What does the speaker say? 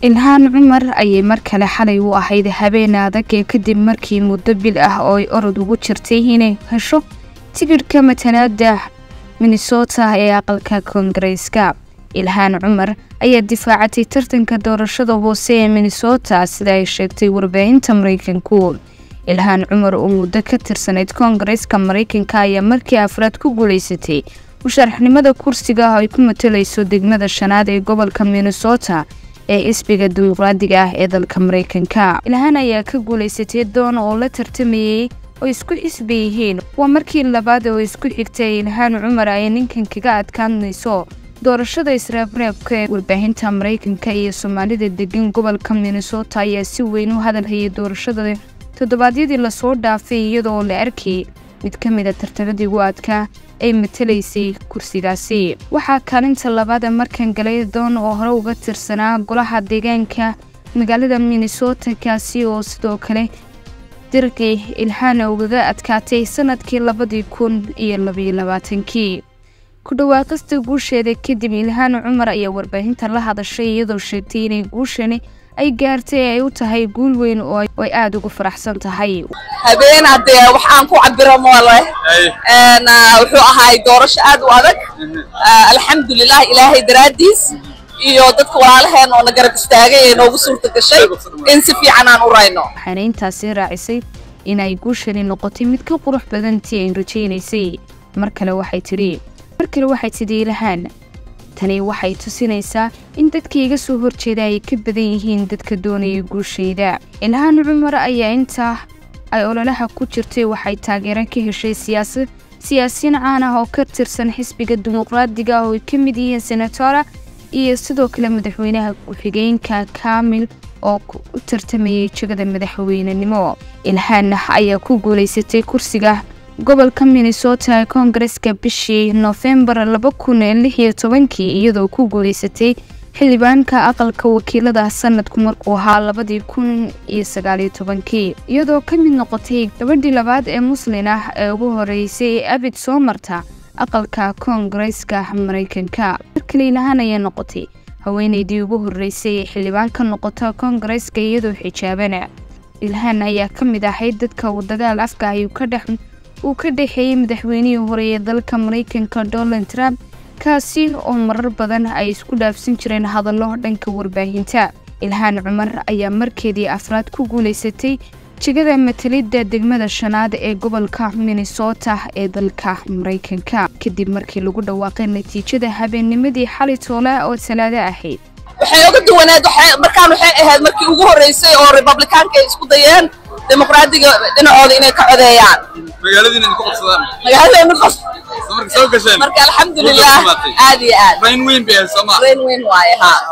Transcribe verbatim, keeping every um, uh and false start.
ilhaan cumar ayay mar kale xalay u ahayd habeen adag kadib markii muddo bil ah oo ay orod ugu jirtay inay hesho tigidhka matalaadda Minnesota ee aqalka Koongareeska. ilhaan cumar ayaa difaacatay tartanka doorashada hoose ee Minnesota sida ay sheegtay warbaahinta Mareykanku. ilhaan cumar oo muddo ka tirsaneyd Koongareeska Mareykanka ayaa markii afraad ku guuleysatay musharaxnimada kursiga ay ku matalayso degmada shanaad ee gobolka Minnesota ee isbiga dimuqraadiga ah ee dalka Mareykanka. ilhaan ayaa ka guuleysatay doon oo la tartamayay oo isku xisbi yihiin. waa markii labaad oo isku xigtay ilhaan cumar ay ninkan kaga adkaanayso doorashada israabriibka ee warbaahinta Mareykanka iyo Soomaalida degan gobolka Minnesota ayaa si weyn u hadalhayay doorashada toddobaadyadii la soo dhaafay iyadoo la arkay mid ka mid ah tartamadii ugu adkaa ay matalaysay kursigaasi. waxaa kaalinta labaad markan galay doon oo hore uga tirsanaa golaha deegaanka magaalada Minnesota kaasi oo sidoo kale dirqi ilhaan uga adkaatay sanadkii labadi kun iyo laba iyo labaatan-kii. ku dhawaaqista guusheeda kadib ilhaan cumar ayaa warbaahinta la hadashay iyadoo sheegtay inay guushani ay gaartay ay u tahay guul weyn oo ay aad ugu faraxsan tahay. habeen hadee wax aan ku cabiro moole een wuxuu ahaay doorasho aad u adag alxamdulillah ilaahay daraadiis iyo dadka walaalaheen oo la garab istaagay ee noogu suurta gashay in si fiican aan u rayno. waxaana intaasi raacisay inay guushani noqotay mid ka qurux badan tii ay rajaynaysay. mar kale waxay tiri mar kale waxay tidhi ilhaan tani waxay tusinaysaa in dadka iga soo horjeeda ay ka badan yihiin dadka doonaya guushayda. ilhaan cumar ayaa inta ay ololaha ku jirtay waxay taageero ka heshay siyaasad siyaasiyiin caan ah oo ka tirsan xisbiga dimuqraadiga oo ka mid yihiin senatora iyo sidoo kale madaxweynaha ku-xigeenka Kamil oo u tartamayay jagada madaxweynenimo. ilhaan ayaa ku guuleysatay kursiga gobolka Minnesota ee Koongareeska bishii November laba kun iyo lix iyo toban-kii iyadoo ku guuleysatay xildhibaanka aqalka wakiilada sanadku markuu ahaa labadi kun iyo sagaal iyo toban-kii iyadoo ka mid noqotay gabadhii labaad ee Muslim ah ee ugu horeysay ee abid soo marta aqalka Koongareeska Mareykanka. markii ilhaan ayaa noqotay haweeneydii ugu horeysay ee xildhibaan ka noqota Koongareeska iyadoo xijaabana. ilhaan ayaa ka mid ahayd dadka uu dagaal afka ay ka dhex uu ka dhaxeeyay madaxweynihii hore ee dalka Mareykanka Donald Trump kaasi oo marar badan ay isku dhaafsan jireen hadallo dhanka warbaahinta. ilhaan cumar ayaa markeedii afraad ku guuleysatay jagada matalidda degmada shanaad ee gobolka Minnesota ee dalka Mareykanka kadib markii lagu dhawaaqay natiijada habeennimadii xalay toole oo Talaado ahayd. waxay uga duwaneed markaan waxay ahayd markii ugu horeysay oo Republicaanka ay isku dayeen dimuqraadiga dhinacooda inay ka codeeyaan magaaladiina ku qabsadaan magaaladiina qas marka soo gasheen marka alxamdulillah aad iyo aad rain weyn bay Soomaa rain weyn waaye ha